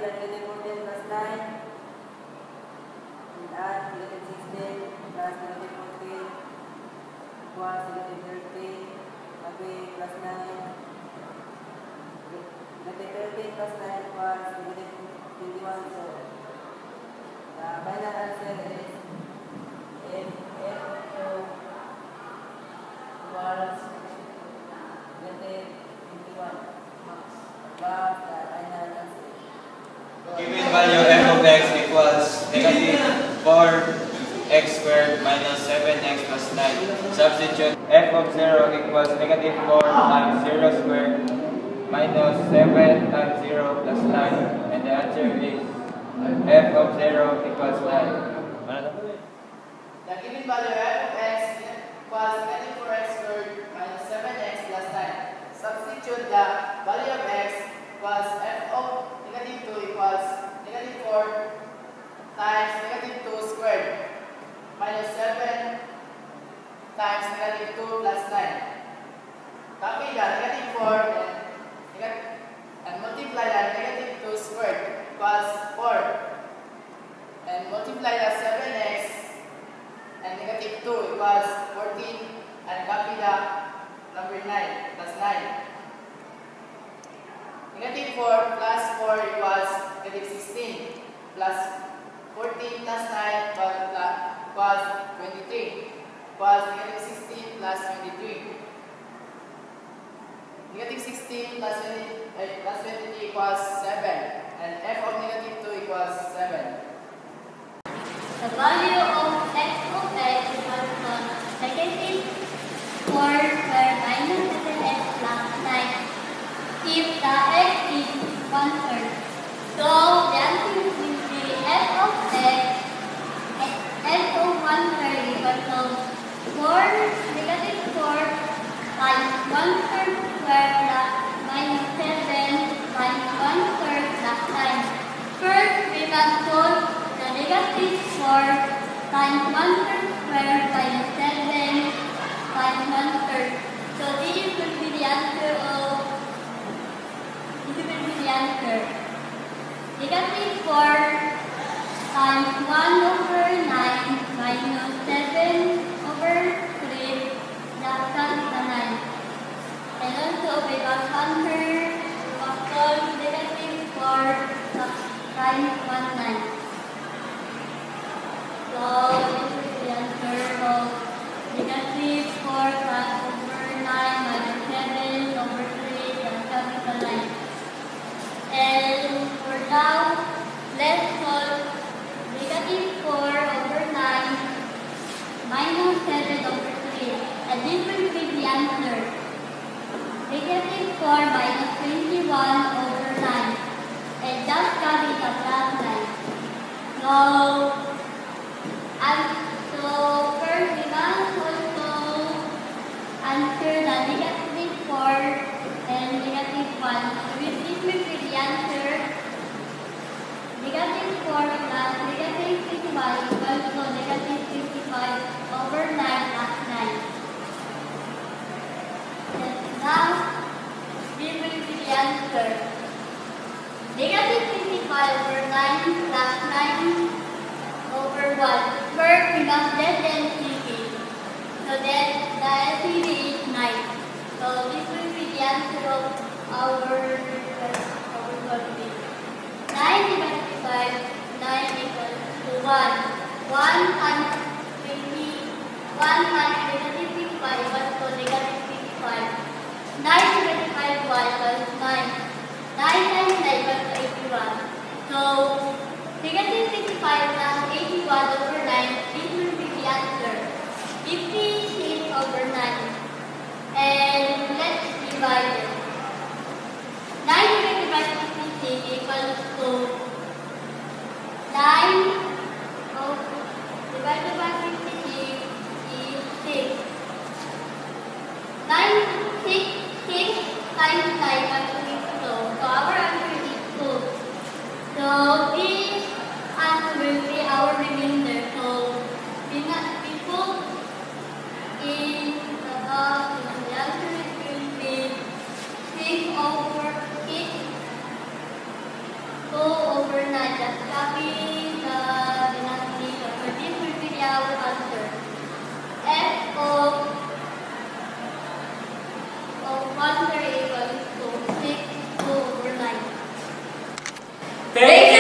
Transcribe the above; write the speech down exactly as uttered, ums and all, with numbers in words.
and negative fourteen plus nine. And add negative sixteen plus negative fourteen equals negative thirteen. Again, plus nine. Negative thirteen plus nine equals negative twenty-one. So, the final answer is F F two equals negative twenty-one. But the final answer. Given value f of x equals negative four x squared minus seven x plus nine. Substitute f of zero equals negative four times zero squared minus seven times zero plus nine. And the answer is f of zero equals nine. The given value f of x equals negative four x squared minus seven x plus nine. Substitute the value of x equals f of negative two equals negative four times negative two squared minus seven times negative two plus nine. Copy the negative four and, and multiply the negative two squared equals four. And multiply the seven x and negative two equals fourteen. And copy the number nine plus nine. Negative four plus four equals negative sixteen plus fourteen plus nine equals twenty-three equals negative sixteen plus twenty-three. Negative sixteen plus twenty-three equals seven, and f of negative two equals seven. The value of f of x equals negative four squared minus seven x plus nine. If the x is one third, so the answer will be f of x, f of one third equals to four negative four times one third squared plus minus seven times one third plus nine. First, we must solve the negative four times one third squared minus seven times one third. So this will be the answer of This will be the answer. Negative four times one over nine minus seven over three, that's capital nine. And also we got under factor negative four times one nine. So this is the answer of negative four times over nine minus seven over three, that's capital nine. And for now, let's solve negative four over nine minus seven over three. And this will be the answer. Negative four minus twenty-one over nine. And just carry the plus nine. So, and so first we must also answer the negative four and negative one. With this will be the answer. Negative four plus negative fifty-one equals to negative fifty-five over nine plus nine. And now, this will be the answer. Negative fifty-five over nine plus nine over one. First, we must let the L C D. So that the L C D is nine. So this will be the answer of our quantity. nine divided by five, nine equals to one. one times twenty, one times negative fifty-five equals to negative fifty-five. nine divided by one equals nine. nine times nine equals to eighty-one. So, negative fifty-five plus eighty-one over nine, this will be the answer. fifty-six over nine. And let's divide it. nine divided by fifty-six equals to nine divided by fifty-six is six. nine, six, six times nine equals to two. So our answer is two. So this answer will be our remainder. So Thank